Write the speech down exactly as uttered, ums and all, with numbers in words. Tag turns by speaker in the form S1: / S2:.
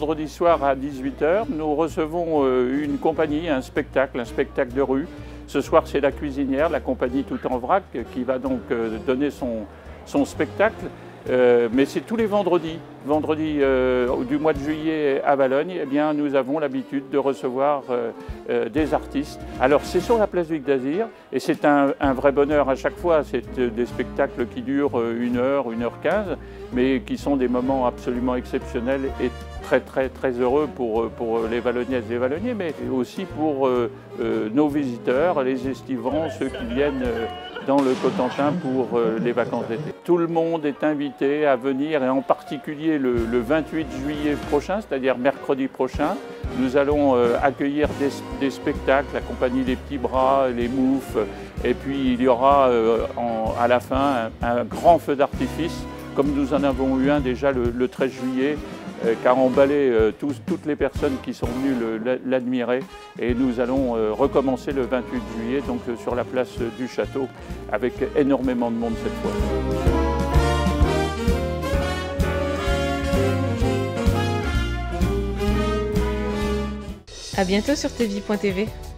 S1: vendredi soir à dix-huit heures, nous recevons une compagnie, un spectacle, un spectacle de rue. Ce soir, c'est la cuisinière, la compagnie Tout en Vrac, qui va donc donner son, son spectacle. Euh, mais c'est tous les vendredis. Vendredi euh, du mois de juillet à Valognes, eh bien, nous avons l'habitude de recevoir euh, euh, des artistes. Alors c'est sur la place du Gdasir et c'est un, un vrai bonheur à chaque fois. C'est euh, des spectacles qui durent une heure, une heure quinze, mais qui sont des moments absolument exceptionnels et très très très heureux pour, pour les Valognaises et les Valognais, mais aussi pour euh, euh, nos visiteurs, les estivants, ceux qui viennent euh, dans le Cotentin pour euh, les vacances d'été. Tout le monde est invité à venir et en particulier le, le vingt-huit juillet prochain, c'est-à-dire mercredi prochain, nous allons euh, accueillir des, des spectacles, la compagnie Les Petits Bras, les Moufs, et puis il y aura euh, en, à la fin un, un grand feu d'artifice, comme nous en avons eu un déjà le, le treize juillet, euh, car on emballé euh, tous, toutes les personnes qui sont venues l'admirer. Et nous allons euh, recommencer le vingt-huit juillet, donc euh, sur la place du château, avec énormément de monde cette fois.
S2: À bientôt sur T V point T V.